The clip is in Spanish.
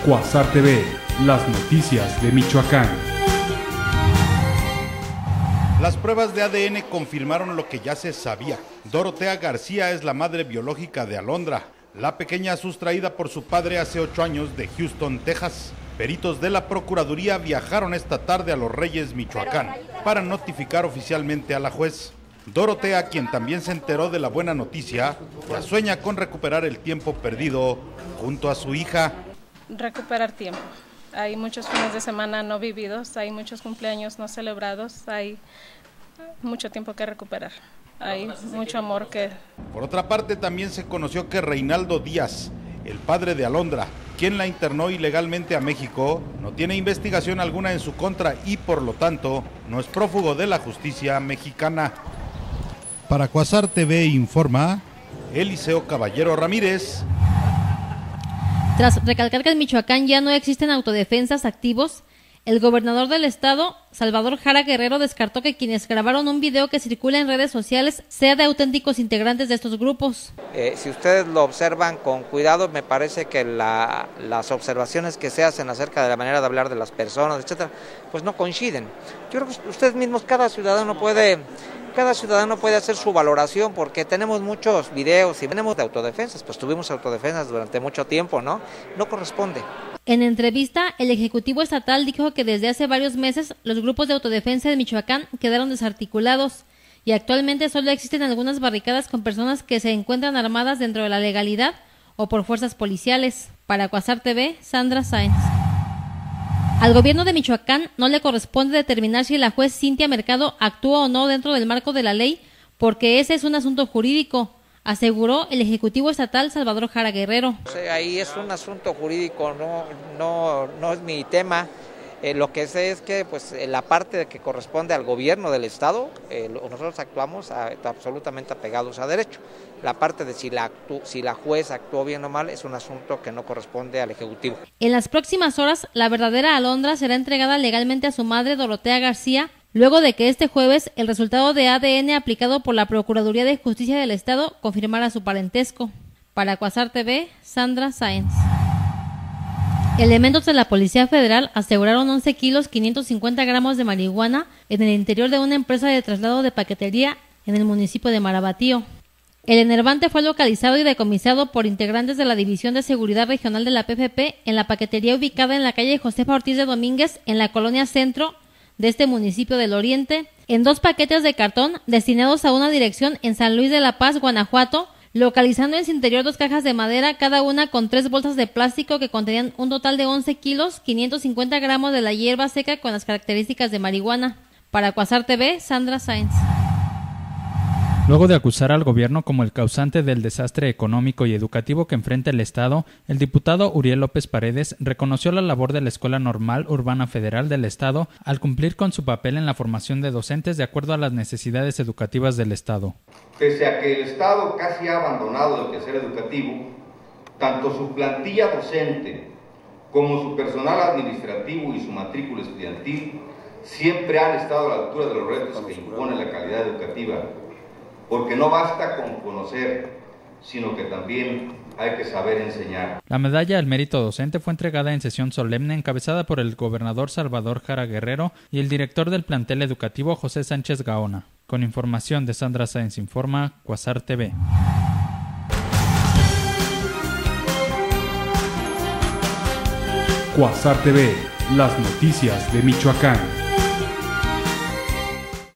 Cuasar TV, las noticias de Michoacán. Las pruebas de ADN confirmaron lo que ya se sabía. Dorotea García es la madre biológica de Alondra, la pequeña sustraída por su padre hace 8 años de Houston, Texas. Peritos de la Procuraduría viajaron esta tarde a Los Reyes, Michoacán, para notificar oficialmente a la juez. Dorotea, quien también se enteró de la buena noticia, ya sueña con recuperar el tiempo perdido junto a su hija. Recuperar tiempo. Hay muchos fines de semana no vividos, hay muchos cumpleaños no celebrados, hay mucho tiempo que recuperar, hay mucho amor que... Por otra parte, también se conoció que Reinaldo Díaz, el padre de Alondra, quien la internó ilegalmente a México, no tiene investigación alguna en su contra y por lo tanto no es prófugo de la justicia mexicana. Para Cuasar TV informa Eliseo Caballero Ramírez. Tras recalcar que en Michoacán ya no existen autodefensas activos, el gobernador del estado, Salvador Jara Guerrero, descartó que quienes grabaron un video que circula en redes sociales sea de auténticos integrantes de estos grupos. Si ustedes lo observan con cuidado, me parece que las observaciones que se hacen acerca de la manera de hablar de las personas, etcétera, pues no coinciden. Yo creo que ustedes mismos, cada ciudadano puede hacer su valoración, porque tenemos muchos videos y tenemos de autodefensas, pues tuvimos autodefensas durante mucho tiempo, ¿no? No corresponde. En entrevista, el Ejecutivo Estatal dijo que desde hace varios meses los grupos de autodefensa de Michoacán quedaron desarticulados y actualmente solo existen algunas barricadas con personas que se encuentran armadas dentro de la legalidad o por fuerzas policiales. Para Cuasar TV, Sandra Sáenz. Al gobierno de Michoacán no le corresponde determinar si la juez Cintia Mercado actúa o no dentro del marco de la ley, porque ese es un asunto jurídico, aseguró el Ejecutivo Estatal Salvador Jara Guerrero. Ahí es un asunto jurídico, no es mi tema. Lo que sé es que pues la parte que corresponde al gobierno del estado, nosotros actuamos absolutamente apegados a derecho. La parte de si la juez actuó bien o mal es un asunto que no corresponde al Ejecutivo. En las próximas horas, la verdadera Alondra será entregada legalmente a su madre, Dorotea García, luego de que este jueves el resultado de ADN aplicado por la Procuraduría de Justicia del Estado confirmara su parentesco. Para Cuasar TV, Sandra Sáenz. Elementos de la Policía Federal aseguraron 11 kilos 550 gramos de marihuana en el interior de una empresa de traslado de paquetería en el municipio de Marabatío. El enervante fue localizado y decomisado por integrantes de la División de Seguridad Regional de la PFP en la paquetería ubicada en la calle Josefa Ortiz de Domínguez, en la colonia Centro de este municipio del Oriente, en 2 paquetes de cartón destinados a una dirección en San Luis de la Paz, Guanajuato, localizando en su interior 2 cajas de madera, cada una con 3 bolsas de plástico que contenían un total de 11 kilos 550 gramos de la hierba seca con las características de marihuana. Para Cuasar TV, Sandra Sáenz. Luego de acusar al gobierno como el causante del desastre económico y educativo que enfrenta el Estado, el diputado Uriel López Paredes reconoció la labor de la Escuela Normal Urbana Federal del Estado al cumplir con su papel en la formación de docentes de acuerdo a las necesidades educativas del Estado. Pese a que el Estado casi ha abandonado el quehacer educativo, tanto su plantilla docente como su personal administrativo y su matrícula estudiantil siempre han estado a la altura de los retos que impone la calidad educativa, porque no basta con conocer, sino que también hay que saber enseñar. La medalla al mérito docente fue entregada en sesión solemne encabezada por el gobernador Salvador Jara Guerrero y el director del plantel educativo José Sánchez Gaona. Con información de Sandra Sáenz informa Cuasar TV. Cuasar TV, las noticias de Michoacán.